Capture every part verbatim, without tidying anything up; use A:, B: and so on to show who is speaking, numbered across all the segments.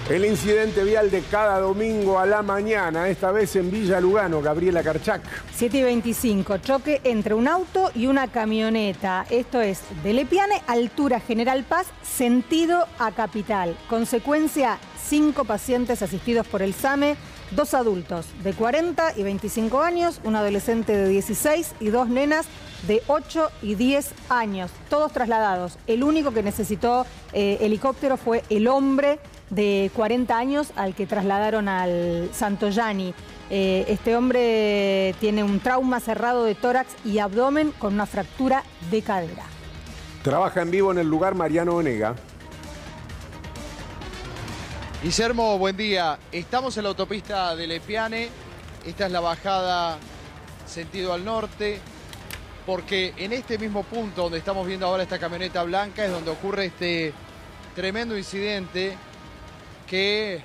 A: El incidente vial de cada domingo a la mañana, esta vez en Villa Lugano. Gabriela Karchak.
B: siete y veinticinco, choque entre un auto y una camioneta. Esto es de Lepiane, altura General Paz, sentido a Capital. Consecuencia, cinco pacientes asistidos por el SAME, dos adultos de cuarenta y veinticinco años, un adolescente de dieciséis y dos nenas de ocho y diez años. Todos trasladados. El único que necesitó eh, helicóptero fue el hombre de cuarenta años al que trasladaron al Santoyani. Eh, este hombre tiene un trauma cerrado de tórax y abdomen con una fractura de cadera.
A: Trabaja en vivo en el lugar Mariano Onega.
C: Guillermo, buen día. Estamos en la autopista de Lepiane. Esta es la bajada sentido al norte, porque en este mismo punto donde estamos viendo ahora esta camioneta blanca es donde ocurre este tremendo incidente que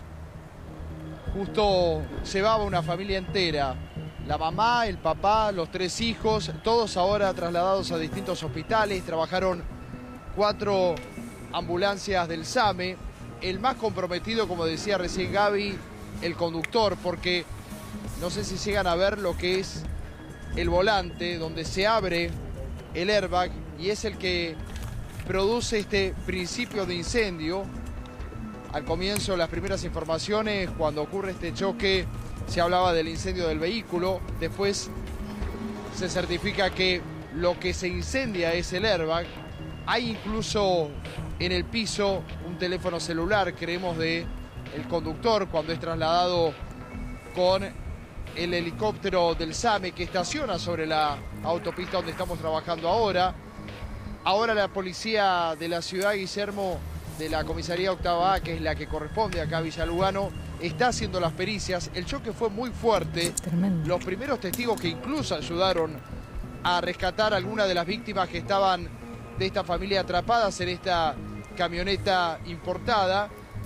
C: justo llevaba una familia entera. La mamá, el papá, los tres hijos, todos ahora trasladados a distintos hospitales. Trabajaron cuatro ambulancias del SAME. El más comprometido, como decía recién Gaby, el conductor, porque no sé si llegan a ver lo que es el volante, donde se abre el airbag y es el que produce este principio de incendio. Al comienzo, las primeras informaciones, cuando ocurre este choque, se hablaba del incendio del vehículo. Después se certifica que lo que se incendia es el airbag. Hay incluso en el piso un teléfono celular, creemos, de el conductor cuando es trasladado con el helicóptero del SAME que estaciona sobre la autopista donde estamos trabajando ahora. Ahora la policía de la ciudad, Guillermo, de la comisaría Octava A, que es la que corresponde acá a Villa Lugano, está haciendo las pericias. El choque fue muy fuerte.
B: Tremendo.
C: Los primeros testigos que incluso ayudaron a rescatar a algunas de las víctimas que estaban de esta familia atrapadas en esta camioneta importada,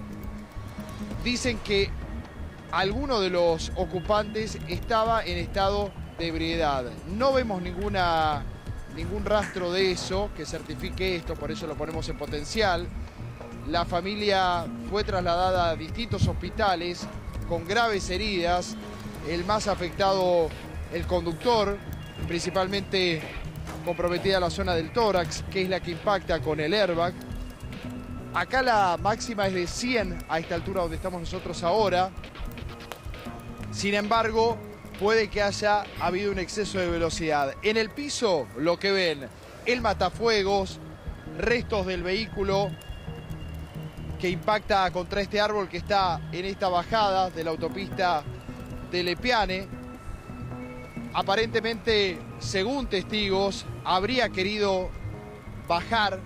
C: dicen que alguno de los ocupantes estaba en estado de ebriedad. No vemos ninguna, ningún rastro de eso que certifique esto, por eso lo ponemos en potencial. La familia fue trasladada a distintos hospitales con graves heridas. El más afectado, el conductor, principalmente comprometida la zona del tórax, que es la que impacta con el airbag. Acá la máxima es de cien a esta altura donde estamos nosotros ahora. Sin embargo, puede que haya habido un exceso de velocidad. En el piso, lo que ven, el matafuegos, restos del vehículo que impacta contra este árbol que está en esta bajada de la autopista de Lepiane. Aparentemente, según testigos, habría querido bajar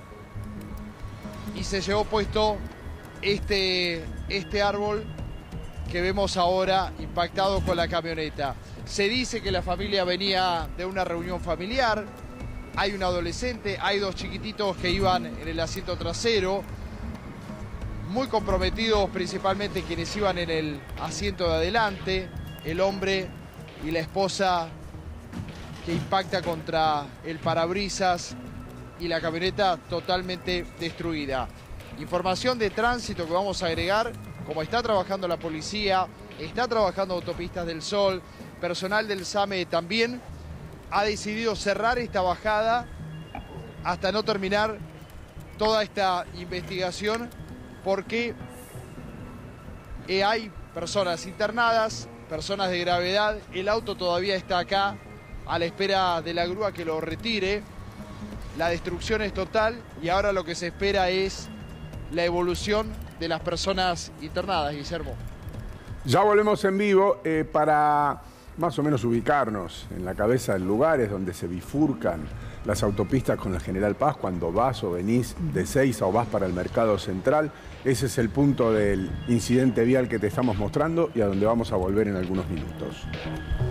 C: y se llevó puesto este, este árbol que vemos ahora impactado con la camioneta. Se dice que la familia venía de una reunión familiar. Hay un adolescente, hay dos chiquititos que iban en el asiento trasero. Muy comprometidos principalmente quienes iban en el asiento de adelante. El hombre y la esposa que impacta contra el parabrisas y la camioneta totalmente destruida. Información de tránsito que vamos a agregar, como está trabajando la policía, está trabajando Autopistas del Sol, personal del SAME también ha decidido cerrar esta bajada hasta no terminar toda esta investigación, porque hay personas internadas, personas de gravedad. El auto todavía está acá a la espera de la grúa que lo retire. La destrucción es total y ahora lo que se espera es la evolución de las personas internadas, Guillermo.
A: Ya volvemos en vivo eh, para más o menos ubicarnos en la cabeza de lugares donde se bifurcan las autopistas con la General Paz cuando vas o venís de Seiza o vas para el Mercado Central. Ese es el punto del incidente vial que te estamos mostrando y a donde vamos a volver en algunos minutos.